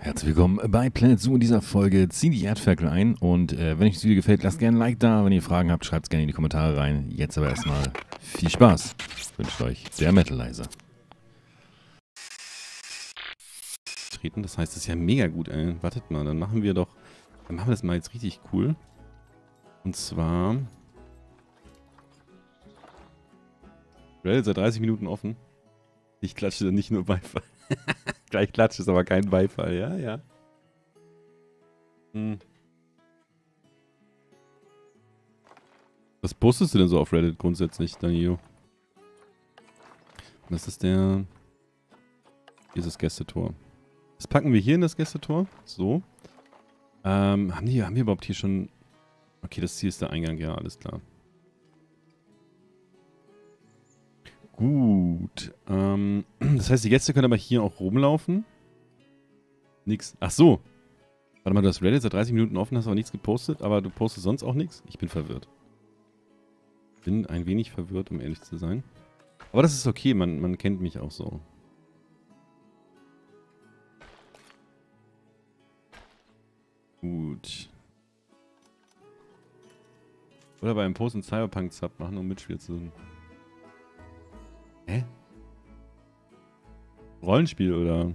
Herzlich willkommen bei Planet Zoo. In dieser Folge ziehen die Erdferkel ein und wenn euch das Video gefällt, lasst gerne ein Like da. Wenn ihr Fragen habt, schreibt es gerne in die Kommentare rein. Jetzt aber erstmal viel Spaß. Wünscht euch der Metalizer. Treten, das heißt, das ist ja mega gut, ey. Wartet mal, dann machen wir das mal jetzt richtig cool. Und zwar Reddit seit 30 Minuten offen. Ich klatsche dann nicht nur Beifall. Gleich klatscht es aber kein Beifall, ja, ja. Was postest du denn so auf Reddit grundsätzlich, Danilo? Das ist hier ist das Gästetor. Das packen wir hier in das Gästetor. So. Haben wir überhaupt hier schon... Okay, das hier ist der Eingang, ja, alles klar. Gut. Das heißt, die Gäste können aber hier auch rumlaufen. Nix. Ach so. Warte mal, du hast Reddit seit 30 Minuten offen, hast aber nichts gepostet, aber du postest sonst auch nichts? Ich bin verwirrt. Bin ein wenig verwirrt, um ehrlich zu sein. Aber das ist okay, man kennt mich auch so. Gut. Oder bei einem Post einen Cyberpunk-Sub machen, um Mitspiel zu tun. Hä? Rollenspiel oder?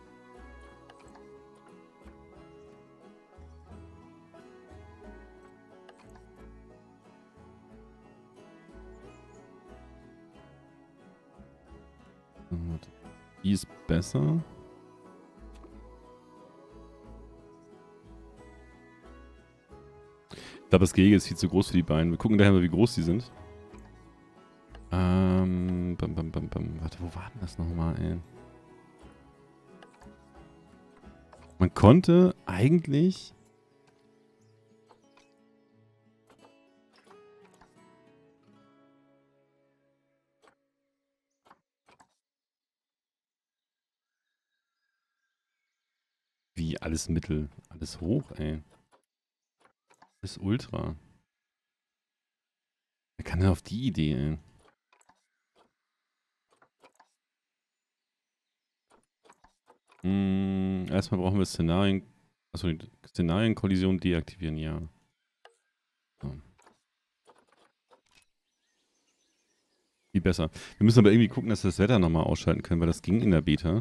Die ist besser. Ich glaube, das Gehege ist viel zu groß für die Beine. Wir gucken daher mal, wie groß die sind. Warte, wo war denn das nochmal, ey? Man konnte eigentlich... Wie, alles Mittel? Alles hoch, ey. Alles Ultra. Wer kann denn auf die Idee, ey? Erstmal brauchen wir Szenarien... Achso, Szenarienkollision deaktivieren, ja. So. Viel besser. Wir müssen aber irgendwie gucken, dass wir das Wetter nochmal ausschalten können, weil das ging in der Beta.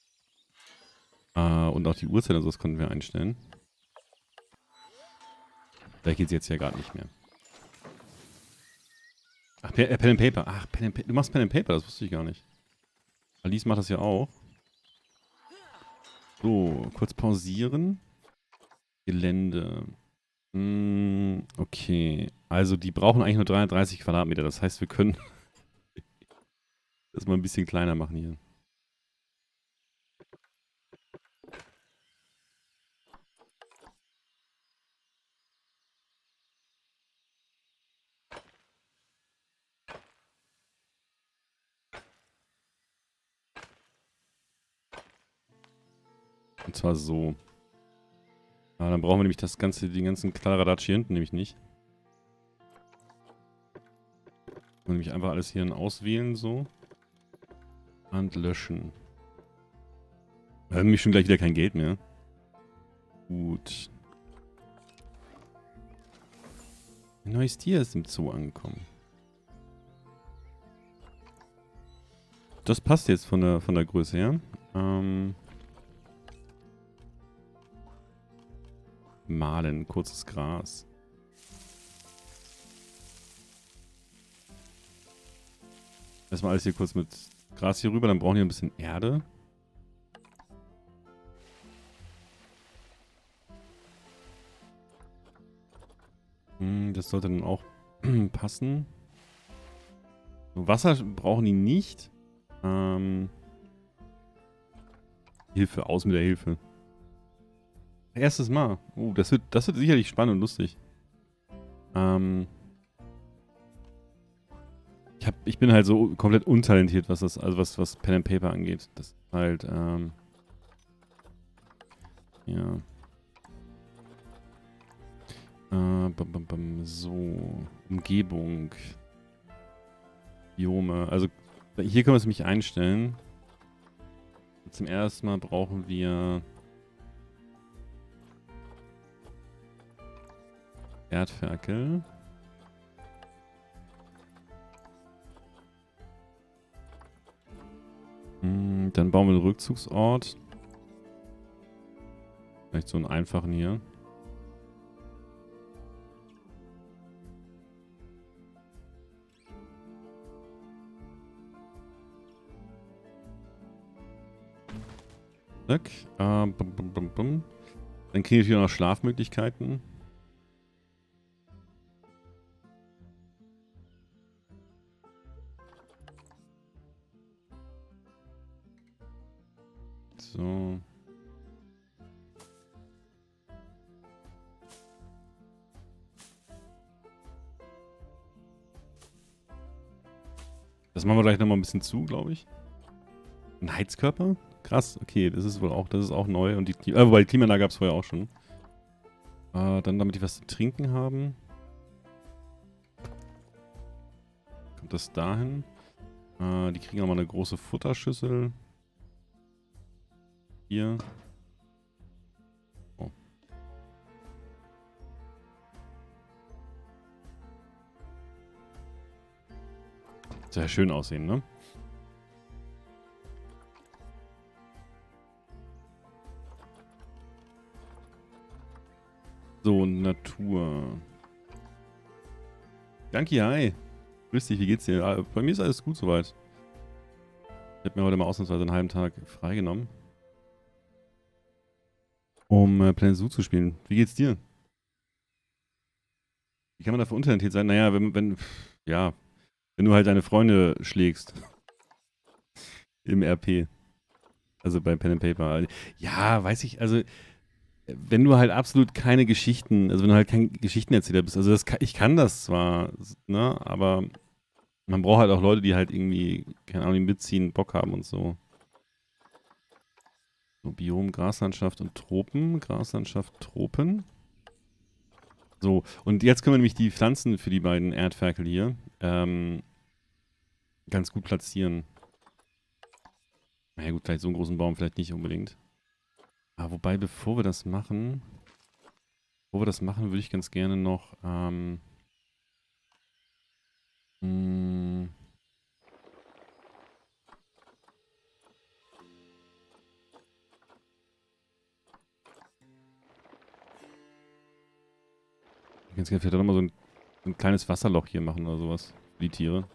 Und auch die Uhrzeit und sowas konnten wir einstellen. Vielleicht geht es jetzt ja gerade nicht mehr. Ach, Pen and Paper. Ach, Pen and Paper. Du machst Pen and Paper, das wusste ich gar nicht. Alice macht das ja auch. So, kurz pausieren. Gelände. Okay. Also die brauchen eigentlich nur 330 Quadratmeter. Das heißt, wir können das mal ein bisschen kleiner machen hier. Und zwar so. Dann brauchen wir nämlich den ganzen Kladderadatsch hier hinten nämlich nicht. Und nämlich einfach alles hier auswählen so. Und löschen. Wir haben nämlich schon gleich wieder kein Geld mehr. Gut. Ein neues Tier ist im Zoo angekommen. Das passt jetzt von der Größe her. Malen, kurzes Gras. Erstmal alles hier kurz mit Gras hier rüber, dann brauchen wir ein bisschen Erde. Das sollte dann auch passen. Wasser brauchen die nicht. Hilfe, aus mit der Hilfe. Erstes Mal. Das wird sicherlich spannend und lustig. Ich bin halt so komplett untalentiert, was Pen and Paper angeht. Das ist halt, ja. So. Umgebung. Biome. Also, hier können wir es nämlich einstellen. Zum ersten Mal brauchen wir Erdferkel. Dann bauen wir einen Rückzugsort. Vielleicht so einen einfachen hier. Zack. Bum, bum, bum, bum. Dann kriege ich hier noch Schlafmöglichkeiten. So. Das machen wir gleich nochmal ein bisschen zu, glaube ich. Ein Heizkörper? Krass, okay, das ist auch neu. Und wobei die Klimaanlage gab es vorher auch schon. Dann, damit die was zu trinken haben. Kommt das dahin? Die kriegen auch mal eine große Futterschüssel. Hier. Oh. Soll ja schön aussehen, ne? So, Natur. Danke, hi. Grüß dich, wie geht's dir? Bei mir ist alles gut soweit. Ich habe mir heute mal ausnahmsweise einen halben Tag freigenommen, um Planet Zoo zu spielen. Wie geht's dir? Wie kann man da veruntalentiert sein? Naja, wenn du halt deine Freunde schlägst. Im RP. Also bei Pen and Paper. Ja, weiß ich, also wenn du halt absolut keine Geschichten, also wenn du halt kein Geschichtenerzähler bist, also ich kann das zwar, ne, aber man braucht halt auch Leute, die halt irgendwie, keine Ahnung, die mitziehen, Bock haben und so. So, Biom, Graslandschaft und Tropen. Graslandschaft, Tropen. So, und jetzt können wir nämlich die Pflanzen für die beiden Erdferkel hier ganz gut platzieren. Naja gut, vielleicht so einen großen Baum vielleicht nicht unbedingt. Aber wobei, bevor wir das machen, würde ich ganz gerne noch ganz gerne vielleicht auch nochmal so ein kleines Wasserloch hier machen oder sowas. Für die Tiere.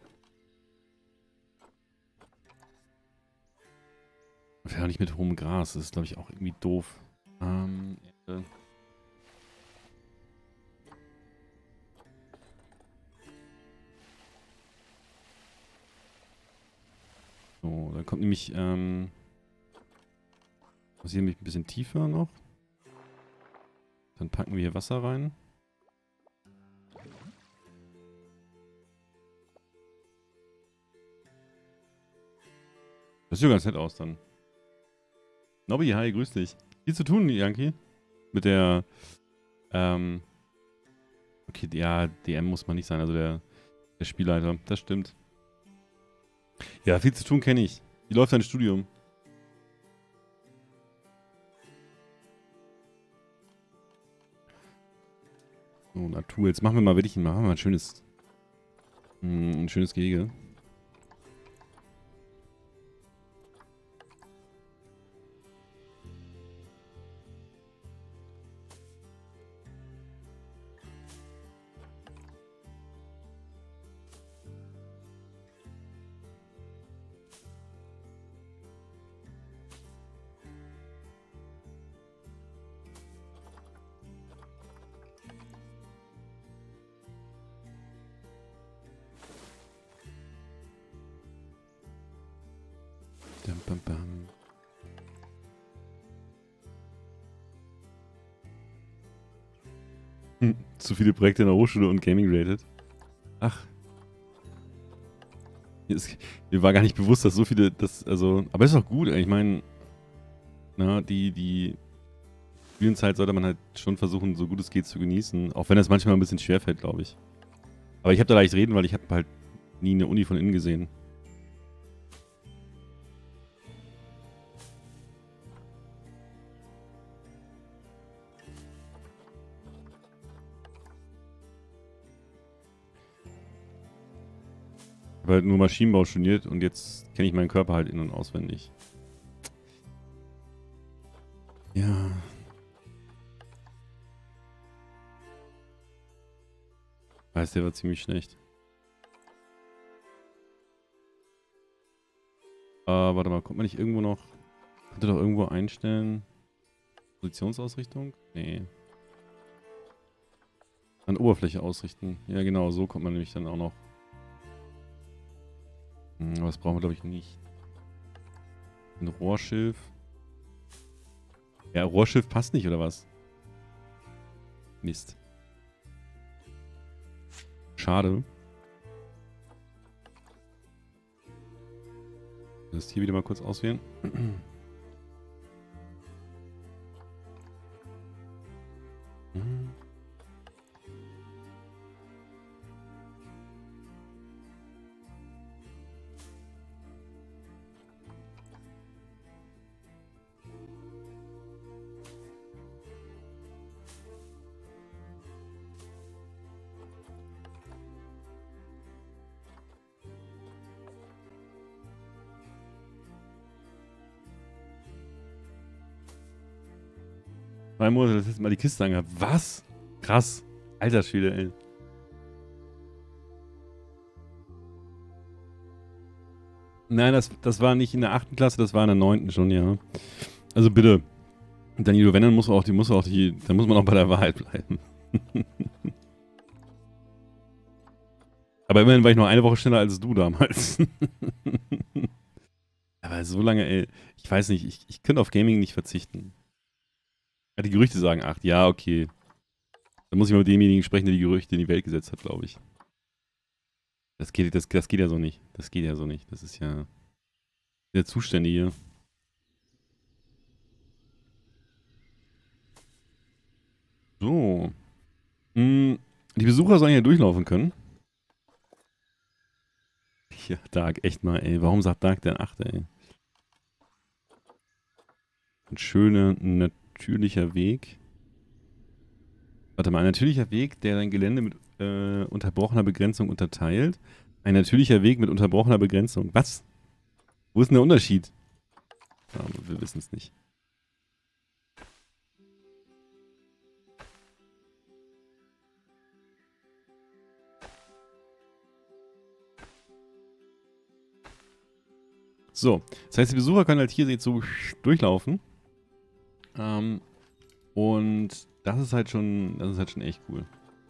Vielleicht auch nicht mit hohem Gras. Das ist, glaube ich, auch irgendwie doof. So, dann kommt nämlich, das hier nämlich ein bisschen tiefer noch. Dann packen wir hier Wasser rein. Das sieht ja ganz nett aus dann. Nobby, hi, grüß dich. Viel zu tun, Yankee. Mit der, okay, ja, DM muss man nicht sein, also der Spielleiter. Das stimmt. Ja, viel zu tun kenne ich. Wie läuft dein Studium? So, Natur. Jetzt machen wir mal wirklich ein schönes Gehege. Bam, bam. Zu viele Projekte in der Hochschule und Gaming related. Ach. Mir war gar nicht bewusst, dass so viele aber ist auch gut, ich meine, die Spielenzeit sollte man halt schon versuchen, so gut es geht zu genießen, auch wenn es manchmal ein bisschen schwerfällt, glaube ich. Aber ich habe da leicht reden, weil ich habe halt nie eine Uni von innen gesehen. habe halt nur Maschinenbau studiert und jetzt kenne ich meinen Körper halt in- und auswendig. Ja. Weiß, der war ziemlich schlecht. Warte mal, kommt man nicht irgendwo noch... Konnte doch irgendwo einstellen... Positionsausrichtung? Nee. An Oberfläche ausrichten. Ja genau, so kommt man nämlich dann auch noch. Aber das brauchen wir glaube ich nicht. Ein Rohrschiff. Ja, Rohrschiff passt nicht, oder was? Mist. Schade. Das hier wieder mal kurz auswählen. Zwei Monate das letzte Mal die Kiste angehabt. Was? Krass. Alter Schwede, ey. Nein, das war nicht in der 8. Klasse, das war in der 9. schon, ja. Also bitte. Danilo, wenn, dann muss man auch bei der Wahrheit bleiben. Aber immerhin war ich noch eine Woche schneller als du damals. Aber so lange, ey. Ich weiß nicht, ich könnte auf Gaming nicht verzichten. Ja, die Gerüchte sagen 8. Ja, okay. Dann muss ich mal mit demjenigen sprechen, der die Gerüchte in die Welt gesetzt hat, glaube ich. Das geht ja so nicht. Das geht ja so nicht. Das ist ja der Zuständige. So. Die Besucher sollen ja durchlaufen können. Ja, Dark, echt mal, ey. Warum sagt Dark denn 8, ey? Ein schöner, natürlicher Weg. Warte mal, ein natürlicher Weg, der dein Gelände mit unterbrochener Begrenzung unterteilt. Ein natürlicher Weg mit unterbrochener Begrenzung. Was? Wo ist denn der Unterschied? Ja, wir wissen es nicht. So, das heißt, die Besucher können halt hier jetzt so durchlaufen. Und das ist halt schon echt cool.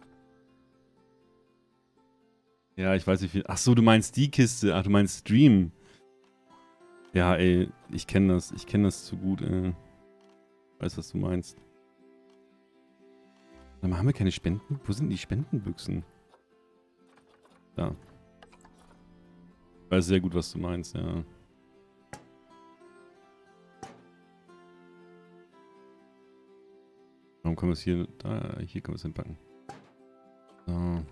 Ja, ich weiß nicht viel. Ach so, du meinst die Kiste. Ach, du meinst Stream. Ja, ey, ich kenne das. Ich kenne das zu gut, ey. Ich weiß, was du meinst. Sag mal, haben wir keine Spenden? Wo sind die Spendenbüchsen? Da. Ich weiß sehr gut, was du meinst, ja. Warum können wir es hier... Da, hier können wir es hinpacken. So.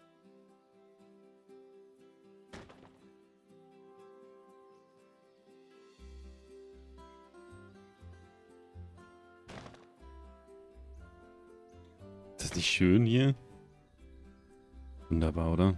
Ist das nicht schön hier? Wunderbar, oder?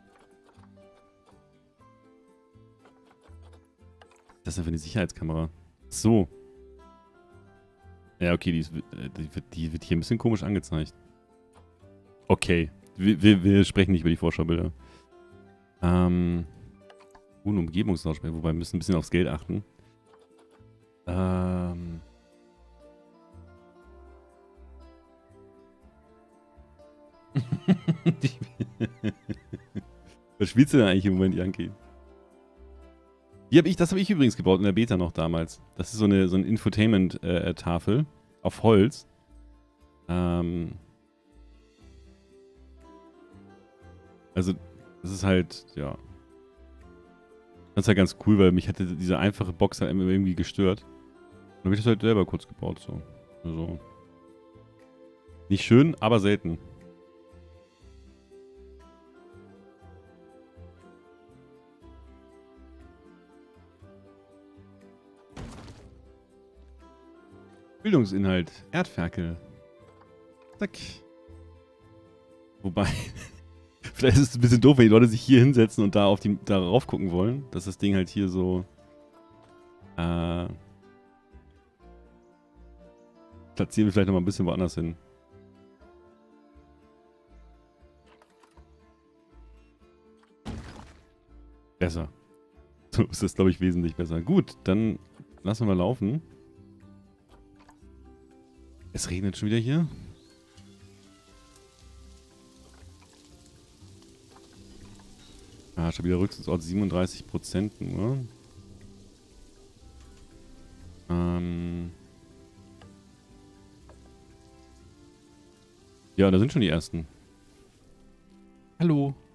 Das ist einfach eine Sicherheitskamera. So. Ja, okay, die wird hier ein bisschen komisch angezeigt. Okay. Wir sprechen nicht über die Vorschaubilder. Umgebungslautsprecher, wobei wir müssen ein bisschen aufs Geld achten. Was spielst du denn eigentlich im Moment, Yankee? Das habe ich übrigens gebaut in der Beta noch damals. Das ist so eine Infotainment-Tafel auf Holz. Also, das ist halt, ja. Das ist halt ganz cool, weil mich hatte diese einfache Box halt irgendwie gestört. Dann habe ich das halt selber kurz gebaut, so. Also. Nicht schön, aber selten. Bildungsinhalt. Erdferkel. Zack. Wobei, Vielleicht ist es ein bisschen doof, wenn die Leute sich hier hinsetzen und darauf gucken wollen, dass das Ding halt hier so platzieren wir vielleicht noch mal ein bisschen woanders hin. Besser. So ist das, glaube ich, wesentlich besser. Gut, dann lassen wir laufen. Es regnet schon wieder hier. Ah, stabiler Rückzugsort 37% nur. Ja, da sind schon die ersten. Hallo.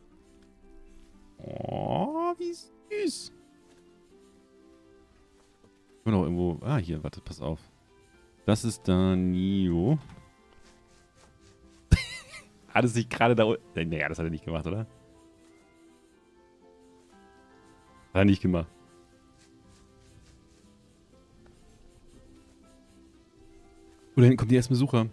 Oh, wie süß. Ich will noch irgendwo... Ah, hier, warte, pass auf. Das ist Danio. Hat es sich gerade da... Naja, das hat er nicht gemacht, oder? Hat er nicht gemacht. Oh, da hinten kommt die ersten Besucher.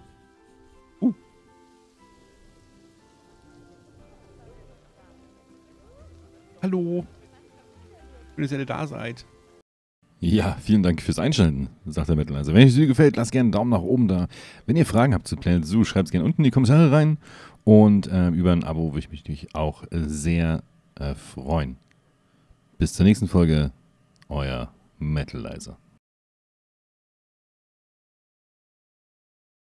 Hallo. Schön, dass ihr alle da seid. Ja, vielen Dank fürs Einschalten, sagt der Metal. Wenn euch das Video gefällt, lasst gerne einen Daumen nach oben da. Wenn ihr Fragen habt zu Planet Zoo, schreibt es gerne unten in die Kommentare rein. Und über ein Abo würde ich mich natürlich auch sehr freuen. Bis zur nächsten Folge, euer Metalizer.